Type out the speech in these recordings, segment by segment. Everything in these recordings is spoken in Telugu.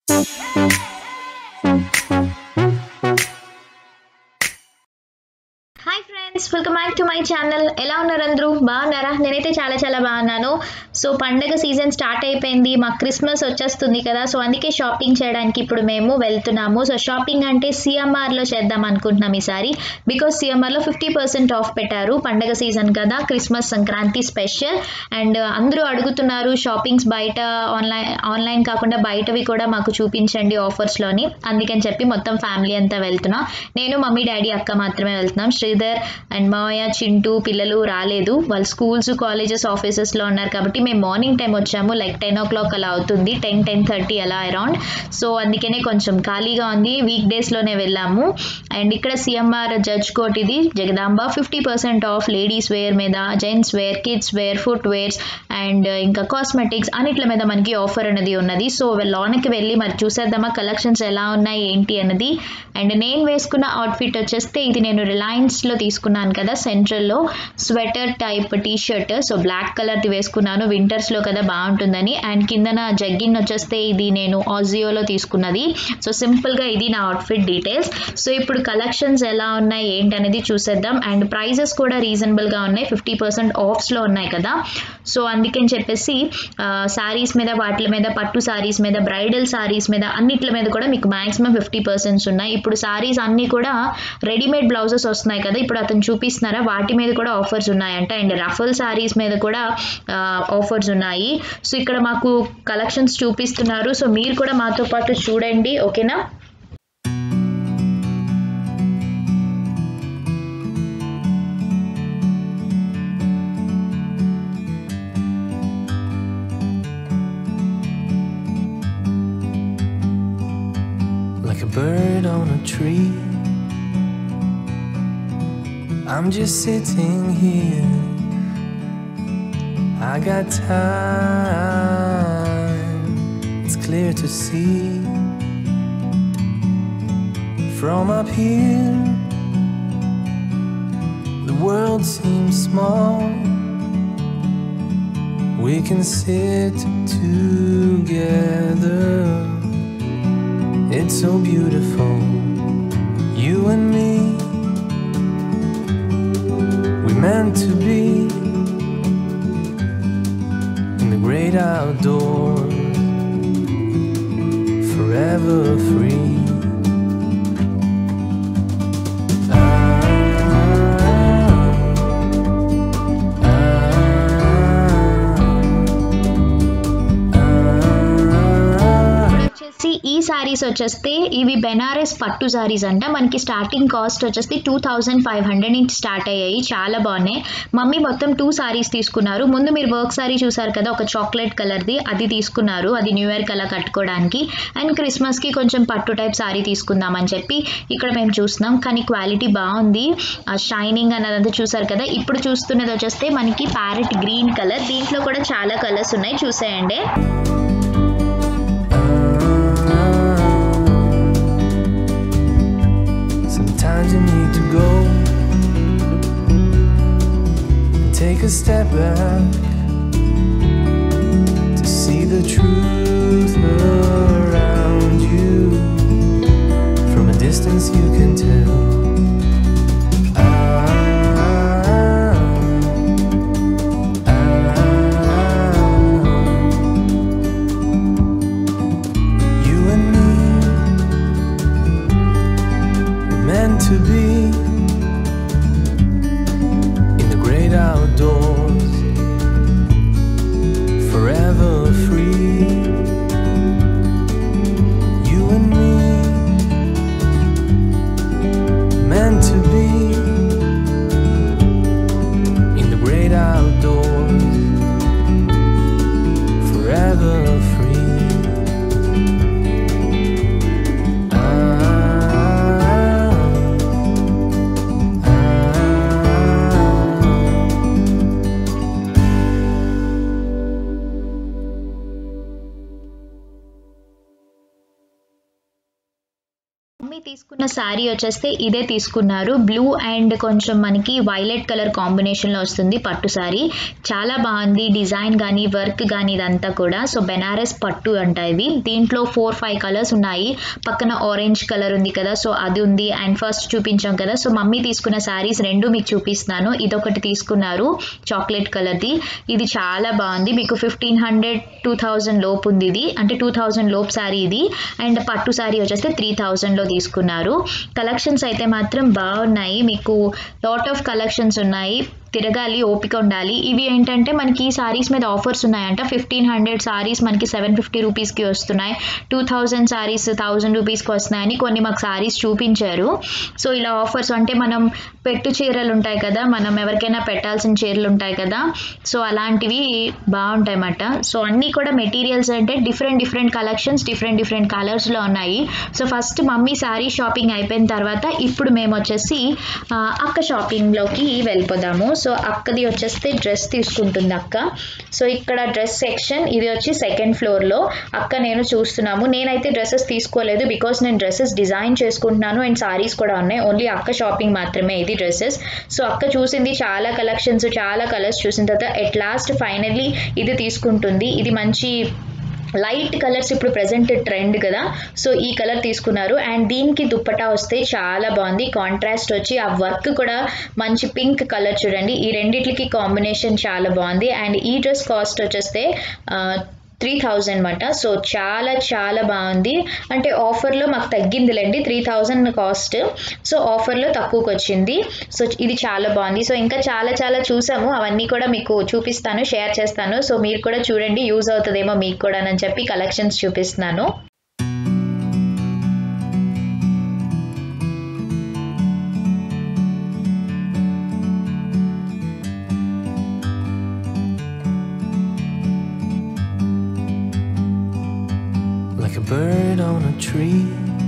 Hi friends, welcome back to my channel. ఎలా ఉన్నారు అందరూ? బాగున్నారా? నేనైతే చాలా బాగున్నాను. సో పండగ సీజన్ స్టార్ట్ అయిపోయింది, మాకు క్రిస్మస్ వచ్చేస్తుంది కదా. సో అందుకే షాపింగ్ చేయడానికి ఇప్పుడు మేము వెళ్తున్నాము. సో షాపింగ్ అంటే సిఎంఆర్లో చేద్దాం అనుకుంటున్నాం ఈసారి. బికాస్ సిఎంఆర్లో 50% ఆఫ్ పెట్టారు. పండగ సీజన్ కదా, క్రిస్మస్ సంక్రాంతి స్పెషల్. అండ్ అందరూ అడుగుతున్నారు షాపింగ్స్ బయట ఆన్లైన్ కాకుండా బయటవి కూడా మాకు చూపించండి ఆఫర్స్లోని. అందుకని చెప్పి మొత్తం ఫ్యామిలీ అంతా వెళ్తున్నాం. నేను, మమ్మీ, డాడీ, అక్క మాత్రమే వెళ్తున్నాం. శ్రీధర్ అండ్ మావయ్య, చింటూ పిల్లలు రాలేదు. వాళ్ళు స్కూల్స్, కాలేజెస్, ఆఫీసెస్లో ఉన్నారు కాబట్టి మేము మార్నింగ్ టైం వచ్చాము. లైక్ 10 o'clock అలా అవుతుంది, 10-10:30 అలా అరౌండ్. సో అందుకనే కొంచెం ఖాళీగా ఉంది. వీక్ డేస్లోనే వెళ్ళాము. అండ్ ఇక్కడ సిఎంఆర్ జడ్జ్ కోర్ట్, ఇది జగదాంబ. 50% ఆఫ్ లేడీస్ వేర్ మీద, gents wear, kids wear, foot wears and ఇంకా కాస్మెటిక్స్ అన్నిట్ల మీద మనకి ఆఫర్ అనేది ఉన్నది. సో లోనికి వెళ్ళి మరి చూసేద్దామా కలెక్షన్స్ ఎలా ఉన్నాయి ఏంటి అన్నది. అండ్ నేను వేసుకున్న అవుట్ఫిట్ వచ్చేస్తే ఇది నేను రిలయన్స్లో తీసుకున్నాను కదా, సెంట్రల్లో sweater type T shirt. So black కలర్ది వేసుకున్నాను, వింటర్స్లో కదా బాగుంటుందని. అండ్ కిందన జగ్గిన్ వచ్చేస్తే ఇది నేను ఆజియోలో తీసుకున్నది. సో సింపుల్గా ఇది నా అవుట్ఫిట్ డీటెయిల్స్. సో ఇప్పుడు కలెక్షన్స్ ఎలా ఉన్నాయి ఏంటి అనేది చూసేద్దాం. అండ్ ప్రైజెస్ కూడా రీజనబుల్గా ఉన్నాయి, 50% ఆఫ్స్లో ఉన్నాయి కదా. సో అందుకని చెప్పేసి శారీస్ మీద, వాటి మీద, పట్టు శారీస్ మీద, బ్రైడల్ శారీస్ మీద అన్నిట్ల మీద కూడా మీకు మ్యాక్సిమం 50% ఉన్నాయి. ఇప్పుడు శారీస్ అన్నీ కూడా రెడీమేడ్ బ్లౌజెస్ వస్తున్నాయి కదా, ఇప్పుడు అతను చూపిస్తున్నారా, వాటి మీద కూడా ఆఫర్స్ ఉన్నాయంట. అండ్ రఫల్ శారీస్ మీద కూడా ఆఫర్స్ ఉన్నాయి. సో ఇక్కడ మాకు కలెక్షన్స్ చూపిస్తున్నారు. సో మీరు కూడా మాతో పాటు చూడండి, ఓకేనా? Like a bird on a tree, I'm just sitting here. I got time, it's clear to see. From up here, the world seems small. We can sit together, it's so beautiful, you and me. We meant to be in the great outdoors, forever free. ఈ సారీస్ వచ్చేస్తే ఇవి బెనారస్ పట్టు సారీస్ అంట. మనకి స్టార్టింగ్ కాస్ట్ వచ్చేసి 2500 నుంచి స్టార్ట్ అయ్యాయి. చాలా బాగున్నాయి. మమ్మీ మొత్తం 2 సారీస్ తీసుకున్నారు. ముందు మీరు వర్క్ సారీ చూసారు కదా, ఒక చాక్లెట్ కలర్ది, అది తీసుకున్నారు. అది న్యూ ఇయర్ కల్లా కట్టుకోవడానికి. అండ్ క్రిస్మస్కి కొంచెం పట్టు టైప్ సారీ తీసుకుందామని చెప్పి ఇక్కడ మేము చూస్తున్నాం. కానీ క్వాలిటీ బాగుంది, ఆ షైనింగ్ అన్నదంతా చూసారు కదా. ఇప్పుడు చూస్తున్నది వచ్చేస్తే మనకి ప్యారెట్ గ్రీన్ కలర్. దీంట్లో కూడా చాలా కలర్స్ ఉన్నాయి, చూసేయండి. Sometimes you need to go and take a step back to see the truth around you. From a distance you can tell. To be in the great outdoors, forever free, you and me, meant to be in the great outdoors, forever free. Mummy తీసుకున్న శారీ వచ్చేస్తే ఇదే తీసుకున్నారు. బ్లూ అండ్ కొంచెం మనకి వైలెట్ కలర్ కాంబినేషన్లో వస్తుంది పట్టు శారీ. చాలా బాగుంది డిజైన్ కానీ వర్క్ కానీ ఇదంతా కూడా. సో బెనారస్ పట్టు అంట ఇది. దీంట్లో 4-5 కలర్స్ ఉన్నాయి. పక్కన ఆరెంజ్ కలర్ ఉంది కదా, సో అది ఉంది. అండ్ ఫస్ట్ చూపించాం కదా, సో మమ్మీ తీసుకున్న శారీస్ రెండు మీకు చూపిస్తున్నాను. ఇదొకటి తీసుకున్నారు చాక్లెట్ కలర్ది. ఇది చాలా బాగుంది. మీకు 1500-2000 లోపు ఉంది ఇది, అంటే 2000 లోపు శారీ ఇది. అండ్ పట్టు శారీ వచ్చేస్తే 3000లో తీసుకున్నారు. కలెక్షన్స్ అయితే మాత్రం బాగున్నాయి. మీకు లాట్ ఆఫ్ కలెక్షన్స్ ఉన్నాయి. తిరగాలి, ఓపిక ఉండాలి. ఇవి ఏంటంటే మనకి ఈ సారీస్ మీద ఆఫర్స్ ఉన్నాయంట. 1500 సారీస్ మనకి 750 రూపీస్కి వస్తున్నాయి. 2000 సారీస్ 1000 రూపీస్కి వస్తున్నాయని కొన్ని మాకు సారీస్ చూపించారు. సో ఇలా ఆఫర్స్ అంటే మనం పెట్టు చీరలు ఉంటాయి కదా, మనం ఎవరికైనా పెట్టాల్సిన చీరలు ఉంటాయి కదా, సో అలాంటివి బాగుంటాయి అన్నమాట. సో అన్నీ కూడా మెటీరియల్స్ అంటే డిఫరెంట్ కలెక్షన్స్ డిఫరెంట్ కలర్స్లో ఉన్నాయి. So first mummy sari shopping అయిపోయిన తర్వాత ఇప్పుడు మేము వచ్చేసి అక్క షాపింగ్లోకి వెళ్ళిపోదాము. సో అక్కది వచ్చేస్తే డ్రెస్ తీసుకుంటుంది అక్క. సో ఇక్కడ డ్రెస్ సెక్షన్ ఇది వచ్చి సెకండ్ ఫ్లోర్లో అక్క నేను చూస్తున్నాము. నేనైతే డ్రెస్సెస్ తీసుకోలేదు, బికాస్ నేను డ్రెస్సెస్ డిజైన్ చేసుకుంటున్నాను అండ్ సారీస్ కూడా ఉన్నాయి. ఓన్లీ అక్క షాపింగ్ మాత్రమే ఇది డ్రెస్సెస్. సో అక్క చూసింది చాలా కలెక్షన్స్, చాలా కలర్స్ చూసిన తర్వాత ఎట్ లాస్ట్ ఫైనల్లీ ఇది తీసుకుంటుంది. ఇది మంచి లైట్ కలర్స్ ఇప్పుడు ప్రెసెంట్ ట్రెండ్ కదా, సో ఈ కలర్ తీసుకున్నారు. అండ్ దీనికి దుప్పటా వస్తే చాలా బాగుంది. కాంట్రాస్ట్ వచ్చి ఆ వర్క్ కూడా మంచి పింక్ కలర్ చూడండి. ఈ రెండిట్లకి కాంబినేషన్ చాలా బాగుంది. అండ్ ఈ డ్రెస్ కాస్ట్ వచ్చేస్తే 3000 అన్నమాట. సో చాలా బాగుంది. అంటే ఆఫర్లో మాకు తగ్గిందిలేండి, 3000 కాస్ట్. సో ఆఫర్లో తక్కువకి వచ్చింది. సో ఇది చాలా బాగుంది. సో ఇంకా చాలా చూసాము, అవన్నీ కూడా మీకు చూపిస్తాను, షేర్ చేస్తాను. సో మీరు కూడా చూడండి, యూజ్ అవుతుందేమో మీకు కూడా అని చెప్పి కలెక్షన్స్ చూపిస్తున్నాను. Like a bird on a tree.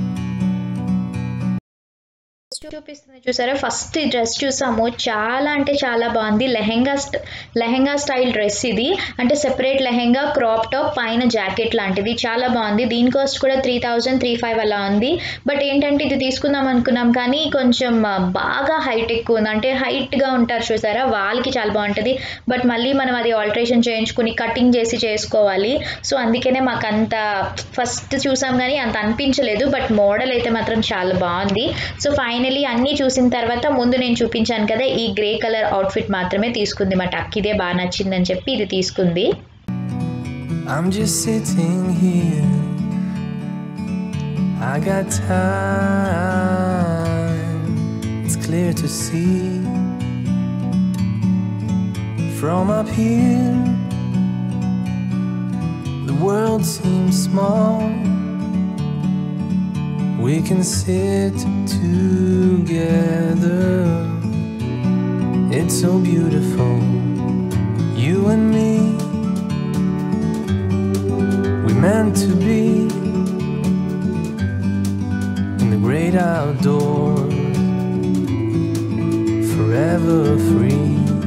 చూపిస్తుంది చూసారా, ఫస్ట్ డ్రెస్ చూసాము. చాలా అంటే చాలా బాగుంది. లెహెంగా స్టైల్ డ్రెస్ ఇది. అంటే సెపరేట్ లెహెంగా, క్రాప్ టాప్, పైన జాకెట్ లాంటిది. చాలా బాగుంది. దీని కాస్ట్ కూడా 3000-3500 అలా ఉంది. బట్ ఏంటంటే ఇది తీసుకుందాం అనుకున్నాం కానీ కొంచెం బాగా హైట్ ఎక్కువ ఉంది. అంటే హైట్గా ఉంటారు చూసారా, వాళ్ళకి చాలా బాగుంటుంది. బట్ మళ్ళీ మనం అది ఆల్టరేషన్ చేయించుకుని కటింగ్ చేసి చేసుకోవాలి. సో అందుకనే మాకు అంత ఫస్ట్ చూసాం కానీ అంత అనిపించలేదు. బట్ మోడల్ అయితే మాత్రం చాలా బాగుంది. సో ఫైనల్లీ అన్నీ చూసిన తర్వాత ముందు నేను చూపించాను కదా, ఈ గ్రే కలర్ అవుట్ఫిట్ మాత్రమే తీసుకుంది. మా టక్ ఇదే బాగా నచ్చిందని చెప్పి ఇది తీసుకుంది. I'm just sitting here. I got time. It's clear to see from up here. The world seems small. We can sit together. It's so beautiful, you and me. We meant to be in the great outdoors, forever free.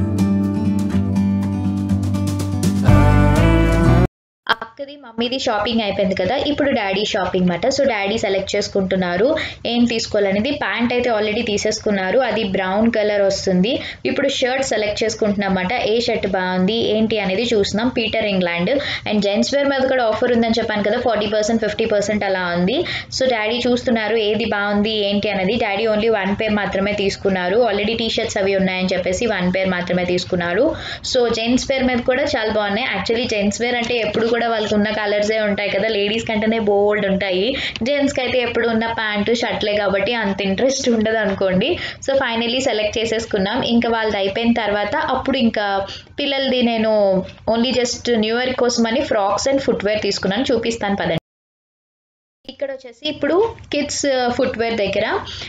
అక్కది మమ్మీది షాపింగ్ అయిపోయింది కదా, ఇప్పుడు డాడీ షాపింగ్ మాట. సో డాడీ సెలెక్ట్ చేసుకుంటున్నారు ఏం తీసుకోవాలనేది. ప్యాంట్ అయితే ఆల్రెడీ తీసేసుకున్నారు, అది బ్రౌన్ కలర్ వస్తుంది. ఇప్పుడు షర్ట్ సెలెక్ట్ చేసుకుంటున్నమాట. ఏ షర్ట్ బాగుంది ఏంటి అనేది చూస్తున్నాం. Peter England. And gents wear మీద కూడా ఆఫర్ ఉందని చెప్పాను కదా, 40%-50% అలా ఉంది. సో డాడీ చూస్తున్నారు ఏది బాగుంది ఏంటి అనేది. డాడీ ఓన్లీ 1 పేర్ మాత్రమే తీసుకున్నారు. ఆల్రెడీ టీ షర్ట్స్ అవి ఉన్నాయని చెప్పేసి 1 పేర్ మాత్రమే తీసుకున్నారు. సో జెంట్స్ వేర్ మీద కూడా చాలా బాగున్నాయి. యాక్చువల్లీ జెంట్స్ వేర్ అంటే ఎప్పుడు కూడా వాళ్ళకి ఉన్న కలర్సే ఉంటాయి కదా, లేడీస్ కంటేనే బోల్డ్ ఉంటాయి. జెంట్స్కి అయితే ఎప్పుడు ఉన్న ప్యాంటు షర్ట్లే కాబట్టి అంత ఇంట్రెస్ట్ ఉండదు అనుకోండి. సో ఫైనల్లీ సెలెక్ట్ చేసేసుకున్నాం. ఇంకా వాళ్ళది అయిపోయిన తర్వాత అప్పుడు ఇంకా పిల్లలది నేను ఓన్లీ జస్ట్ న్యూ ఇయర్ కోసం అని ఫ్రాక్స్ అండ్ ఫుట్వేర్ తీసుకున్నాను. చూపిస్తాను పదండి. ఇక్కడ వచ్చేసి ఇప్పుడు కిడ్స్ ఫుట్వేర్ దగ్గర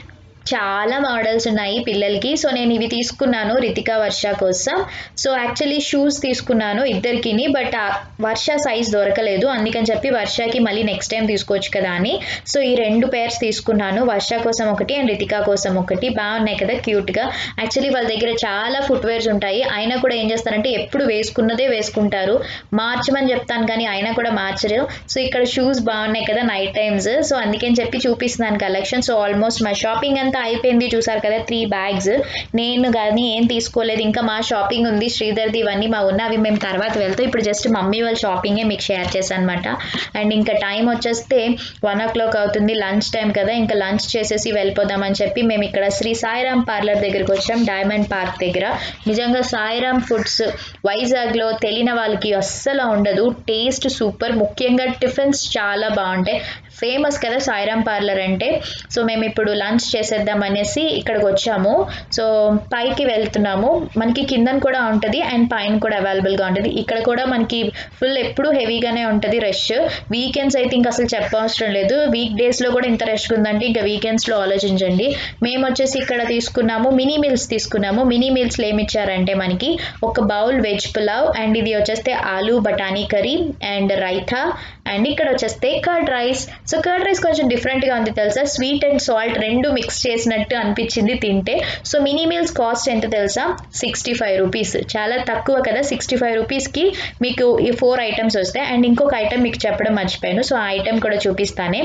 చాలా మోడల్స్ ఉన్నాయి పిల్లలకి. సో నేను ఇవి తీసుకున్నాను రితిక వర్ష కోసం. సో యాక్చువల్లీ షూస్ తీసుకున్నాను ఇద్దరికిని, బట్ వర్ష సైజ్ దొరకలేదు, అందుకని చెప్పి వర్షకి మళ్ళీ నెక్స్ట్ టైం తీసుకోవచ్చు కదా అని సో ఈ 2 పేర్స్ తీసుకున్నాను, వర్ష కోసం ఒకటి అండ్ రితిక కోసం ఒకటి. బాగున్నాయి కదా క్యూట్గా. యాక్చువల్లీ వాళ్ళ దగ్గర చాలా ఫుట్వేర్స్ ఉంటాయి, అయినా కూడా ఏం చేస్తారంటే ఎప్పుడు వేసుకున్నదే వేసుకుంటారు, మార్చమని చెప్తాను కానీ అయినా కూడా మార్చరు. సో ఇక్కడ షూస్ బాగున్నాయి కదా నైట్ టైమ్స్, సో అందుకని చెప్పి చూపిస్తున్నాను కలెక్షన్. సో ఆల్మోస్ట్ మా షాపింగ్ అంతా అయిపోయింది, చూసారు కదా 3 బ్యాగ్స్. నేను కానీ ఏం తీసుకోలేదు, ఇంకా మా షాపింగ్ ఉంది, శ్రీధర్ది ఇవన్నీ మా ఉన్న అవి మేము తర్వాత వెళ్తాం. ఇప్పుడు జస్ట్ మమ్మీ వాళ్ళ షాపింగే మీకు షేర్ చేశాను అనమాట. అండ్ ఇంకా టైం వచ్చేస్తే 1 o'clock అవుతుంది, లంచ్ టైం కదా, ఇంకా లంచ్ చేసేసి వెళ్ళిపోదామని చెప్పి మేము ఇక్కడ శ్రీ సాయిరామ్ పార్లర్ దగ్గరికి వచ్చాం, డైమండ్ పార్క్ దగ్గర. నిజంగా సాయిరామ్ ఫుడ్స్ వైజాగ్లో తెలియని వాళ్ళకి అస్సలు ఉండదు, టేస్ట్ సూపర్, ముఖ్యంగా టిఫిన్స్ చాలా బాగుంటాయి, ఫేమస్ కదా సాయిరామ్ పార్లర్ అంటే. సో మేము ఇప్పుడు లంచ్ చేసేద్దాం అనేసి ఇక్కడికి వచ్చాము. సో పైకి వెళ్తున్నాము, మనకి కిందన కూడా ఉంటుంది అండ్ పైన కూడా అవైలబుల్గా ఉంటుంది. ఇక్కడ కూడా మనకి ఫుల్ ఎప్పుడు హెవీగానే ఉంటుంది రష్. వీకెండ్స్ అయితే ఇంకా అసలు చెప్పవసరం లేదు, వీక్ డేస్లో కూడా ఇంత రష్ ఉందంటే ఇంకా వీకెండ్స్లో ఆలోచించండి. మేము వచ్చేసి ఇక్కడ తీసుకున్నాము మినీ మీల్స్ తీసుకున్నాము. మినీ మీల్స్లో ఏమి ఇచ్చారంటే మనకి ఒక బౌల్ వెజ్ పులావ్ అండ్ ఇది వచ్చేస్తే ఆలూ బఠానీ కర్రీ అండ్ రైతా అండ్ ఇక్కడ వచ్చేస్తే curd rice. So curd rice కొంచెం డిఫరెంట్గా ఉంది తెలుసా, స్వీట్ అండ్ సాల్ట్ రెండు మిక్స్ చేసినట్టు అనిపించింది తింటే. సో మినీ మీల్స్ కాస్ట్ ఎంత తెలుసా, 65 రూపీస్, చాలా తక్కువ కదా. 65 రూపీస్కి మీకు ఈ 4 ఐటమ్స్ వస్తాయి. అండ్ ఇంకొక ఐటమ్ మీకు చెప్పడం మర్చిపోయాను, సో ఆ ఐటమ్ కూడా చూపిస్తానే.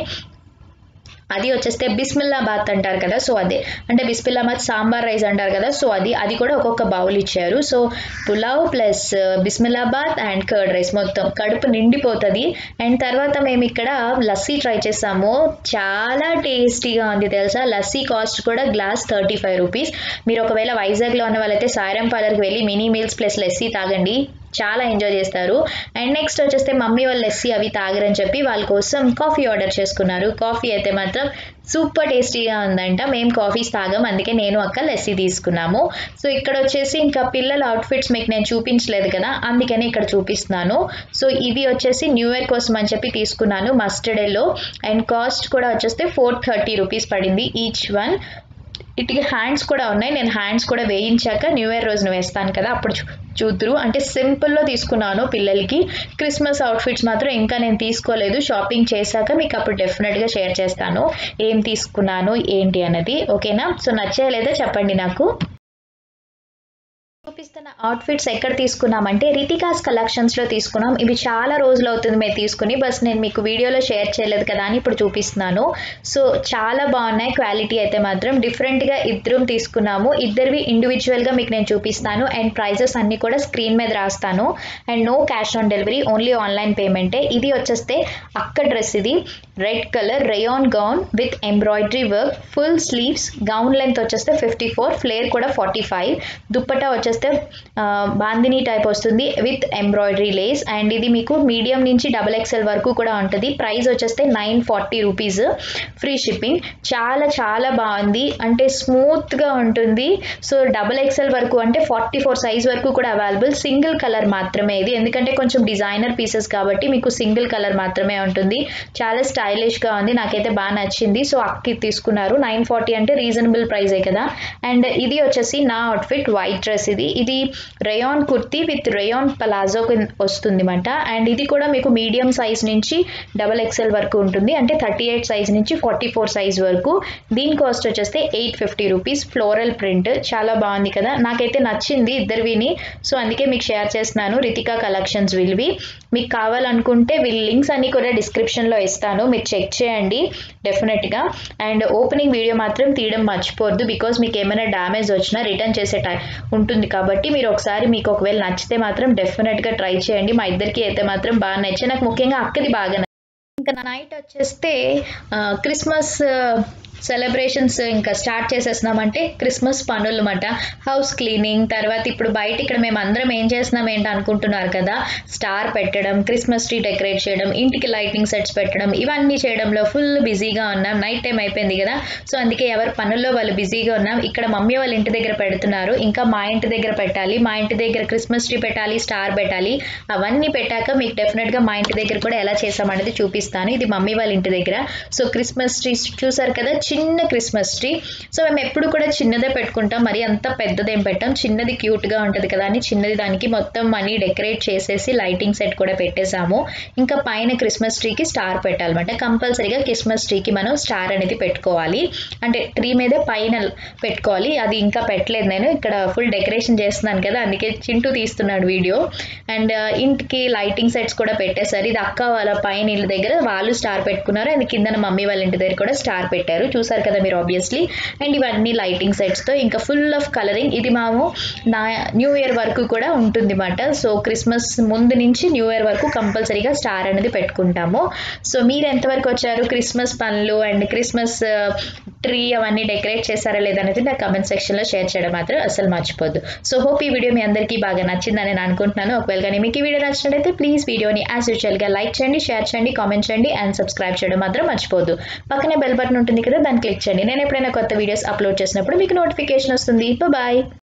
అది వచ్చేస్తే బిస్మిల్లాబాత్ అంటారు కదా, సో అదే అంటే బిస్మిల్లాబాత్ సాంబార్ రైస్ అంటారు కదా, సో అది కూడా ఒక్కొక్క బౌల్ ఇచ్చారు. సో పులావ్ ప్లస్ బిస్మిల్లాబాత్ అండ్ కర్డ్ రైస్ మొత్తం కడుపు నిండిపోతుంది. అండ్ తర్వాత మేము ఇక్కడ లస్సీ ట్రై చేసాము, చాలా టేస్టీగా ఉంది తెలుసా. లస్సీ కాస్ట్ కూడా గ్లాస్ 35 రూపీస్. మీరు ఒకవేళ వైజాగ్లో ఉన్న వాళ్ళైతే సాయిరామ్ పార్లర్కి వెళ్ళి మినీ మీల్స్ ప్లస్ లస్సీ తాగండి, చాలా ఎంజాయ్ చేస్తారు. అండ్ నెక్స్ట్ వచ్చేస్తే మమ్మీ వాళ్ళు లస్సీ అవి తాగరని చెప్పి వాళ్ళ కోసం కాఫీ ఆర్డర్ చేసుకున్నారు. కాఫీ అయితే మాత్రం సూపర్ టేస్టీగా ఉందంట, మేము కాఫీస్ తాగాం, అందుకే నేను అక్క లస్సీ తీసుకున్నాము. సో ఇక్కడ వచ్చేసి ఇంకా పిల్లల అవుట్ఫిట్స్ మీకు నేను చూపించలేదు కదా, అందుకని ఇక్కడ చూపిస్తున్నాను. సో ఇవి వచ్చేసి న్యూ ఇయర్ కోసం అని చెప్పి తీసుకున్నాను మస్టర్డ్ ఎల్లో అండ్ కాస్ట్ కూడా వచ్చేస్తే 430 రూపీస్ పడింది ఈచ్ వన్. ఇటుకి హ్యాండ్స్ కూడా ఉన్నాయి, నేను హ్యాండ్స్ కూడా వేయించాక న్యూ ఇయర్ రోజున వేస్తాను కదా అప్పుడు చూద్దరు. అంటే సింపుల్లో తీసుకున్నాను పిల్లలకి. క్రిస్మస్ అవుట్ఫిట్స్ మాత్రం ఇంకా నేను తీసుకోలేదు, షాపింగ్ చేశాక మీకు అప్పుడు డెఫినెట్గా షేర్ చేస్తాను ఏం తీసుకున్నాను ఏంటి అన్నది, ఓకేనా. సో నచ్చేలేదో చెప్పండి నాకు. చూపిస్తున్న అవుట్ఫిట్స్ ఎక్కడ తీసుకున్నామంటే రితికాస్ కలెక్షన్స్లో తీసుకున్నాం. ఇవి చాలా రోజులు అవుతుంది మేము తీసుకుని, బస్ నేను మీకు వీడియోలో షేర్ చేయలేదు కదా అని ఇప్పుడు చూపిస్తున్నాను. సో చాలా బాగున్నాయి, క్వాలిటీ అయితే మాత్రం డిఫరెంట్గా ఇద్దరం తీసుకున్నాము. ఇద్దరివి ఇండివిజువల్గా మీకు నేను చూపిస్తాను అండ్ ప్రైజెస్ అన్నీ కూడా స్క్రీన్ మీద రాస్తాను. And no cash on delivery, only online పేమెంటే. ఇది వచ్చేస్తే అక్క డ్రెస్, ఇది red colour rayon gown with embroidery work, full sleeves, gown length వచ్చేస్తే 54, ఫ్లేర్ కూడా 45, దుప్పటా వచ్చేస్తే బాందిని టైప్ వస్తుంది విత్ ఎంబ్రాయిడరీ లేస్. అండ్ ఇది మీకు మీడియం నుంచి XXL వరకు కూడా ఉంటుంది. ప్రైస్ వచ్చేస్తే 940 రూపీస్, ఫ్రీ షిప్పింగ్. చాలా చాలా బాగుంది, అంటే స్మూత్గా ఉంటుంది. సో XXL వరకు అంటే 44 సైజ్ వరకు కూడా అవైలబుల్. సింగిల్ కలర్ మాత్రమే ఇది, ఎందుకంటే కొంచెం డిజైనర్ పీసెస్ కాబట్టి మీకు సింగిల్ కలర్ మాత్రమే ఉంటుంది. చాలా స్టైలిష్గా ఉంది, నాకైతే బాగా నచ్చింది. సో అక్కి తీసుకున్నారు. 940 అంటే రీజనబుల్ ప్రైజే కదా. అండ్ ఇది వచ్చేసి నా అవుట్ఫిట్ వైట్ డ్రెస్, ఇది rayon kurti with rayon palazzo వస్తుంది అన్నమాట. అండ్ ఇది కూడా మీకు మీడియం సైజ్ నుంచి XXL వరకు ఉంటుంది, అంటే 38 సైజ్ నుంచి 44 సైజ్ వరకు. దీని కాస్ట్ వచ్చేస్తే 850 రూపీస్, ఫ్లోరల్ ప్రింట్, చాలా బాగుంది కదా, నాకైతే నచ్చింది ఇద్దరివిని. సో అందుకే మీకు షేర్ చేస్తున్నాను, రితికా కలెక్షన్స్ వీళ్ళవి. మీకు కావాలనుకుంటే వీళ్ళ లింక్స్ అన్ని కూడా డిస్క్రిప్షన్లో ఇస్తాను, మీరు చెక్ చేయండి డెఫినెట్గా. అండ్ ఓపెనింగ్ వీడియో మాత్రం తీయడం మర్చిపోవద్దు, బికాజ్ మీకు ఏమైనా డ్యామేజ్ వచ్చినా రిటర్న్ చేసే టైం ఉంటుంది కాబట్టి మీరు ఒకసారి మీకు ఒకవేళ నచ్చితే మాత్రం డెఫినెట్గా ట్రై చేయండి. మా ఇద్దరికి అయితే మాత్రం బాగా నచ్చాయి, నాకు ముఖ్యంగా అక్కది బాగా. ఇంకా నైట్ వచ్చేస్తే క్రిస్మస్ సెలబ్రేషన్స్ ఇంకా స్టార్ట్ చేసేస్తున్నామంటే క్రిస్మస్ పనులు అన్నమాట. హౌస్ క్లీనింగ్, తర్వాత ఇప్పుడు బయట ఇక్కడ మేము అందరం ఏం చేస్తున్నాం ఏంటి అనుకుంటున్నారు కదా, స్టార్ పెట్టడం, క్రిస్మస్ ట్రీ డెకరేట్ చేయడం, ఇంటికి లైటింగ్ సెట్స్ పెట్టడం, ఇవన్నీ చేయడంలో ఫుల్ బిజీగా ఉన్నాం. నైట్ టైం అయిపోయింది కదా, సో అందుకే ఎవరి పనుల్లో వాళ్ళు బిజీగా ఉన్నాం. ఇక్కడ మమ్మీ వాళ్ళ ఇంటి దగ్గర పెడుతున్నారు, ఇంకా మా ఇంటి దగ్గర పెట్టాలి. మా ఇంటి దగ్గర క్రిస్మస్ ట్రీ పెట్టాలి, స్టార్ పెట్టాలి. అవన్నీ పెట్టాక మీకు డెఫినెట్గా మా ఇంటి దగ్గర కూడా ఎలా చేసామనేది చూపిస్తాను. ఇది మమ్మీ వాళ్ళ ఇంటి దగ్గర. సో క్రిస్మస్ ట్రీ చూసారు కదా, చిన్న క్రిస్మస్ ట్రీ. సో మేము ఎప్పుడు కూడా చిన్నదే పెట్టుకుంటాం, మరి అంత పెద్దదేం పెట్టాం, చిన్నది క్యూట్గా ఉంటుంది కదా అని చిన్నది దానికి మొత్తం మనీ డెకరేట్ చేసేసి లైటింగ్ సెట్ కూడా పెట్టేసాము. ఇంకా పైన క్రిస్మస్ ట్రీకి స్టార్ పెట్టాలన్నమాట. కంపల్సరీగా క్రిస్మస్ ట్రీకి మనం స్టార్ అనేది పెట్టుకోవాలి, అంటే ట్రీ మీదే పైన పెట్టుకోవాలి. అది ఇంకా పెట్టలేదు, నేను ఇక్కడ ఫుల్ డెకరేషన్ చేస్తున్నాను కదా అందుకే చింటూ తీస్తున్నాడు వీడియో. అండ్ ఇంటికి లైటింగ్ సెట్స్ కూడా పెట్టేశారు. ఇది అక్క వాళ్ళ పైన ఇళ్ళ దగ్గర వాళ్ళు స్టార్ పెట్టుకున్నారు, అండ్ కింద మమ్మీ వాళ్ళ ఇంటి దగ్గర కూడా స్టార్ పెట్టారు, చూసారు కదా మీరు ఆబ్వియస్లీ. అండ్ ఇవన్నీ లైటింగ్ సెట్స్తో ఇంకా ఫుల్ ఆఫ్ కలరింగ్. ఇది మేము న్యూ ఇయర్ వరకు కూడా ఉంటుంది అన్నమాట. సో క్రిస్మస్ ముందు నుంచి న్యూ ఇయర్ వరకు కంపల్సరీగా స్టార్ అనేది పెట్టుకుంటాము. సో మీరు ఎంతవరకు వచ్చారు, క్రిస్మస్ పనులు అండ్ క్రిస్మస్ ట్రీ అవన్నీ డెకరేట్ చేశారా లేదనేది నా కమెంట్ సెక్షన్లో షేర్ చేయడం మాత్రం అసలు మర్చిపోద్దు. సో హోప్ ఈ వీడియో మీ అందరికీ బాగా నచ్చిందని నేను అనుకుంటున్నాను. ఒకవేళ కానీ మీకు ఈ వీడియో నచ్చినట్లయితే ప్లీజ్ వీడియోని యాజ్ యూజువల్గా లైక్ చేయండి, షేర్ చేయండి, కామెంట్ చేయండి అండ్ సబ్స్క్రైబ్ చేయడం మాత్రం మర్చిపోద్దు. పక్కనే బెల్ బటన్ ఉంటుంది కదా, దాన్ని క్లిక్ చేయండి. నేను ఎప్పుడైనా కొత్త వీడియోస్ అప్లోడ్ చేసినప్పుడు మీకు నోటిఫికేషన్ వస్తుంది. బాయ్.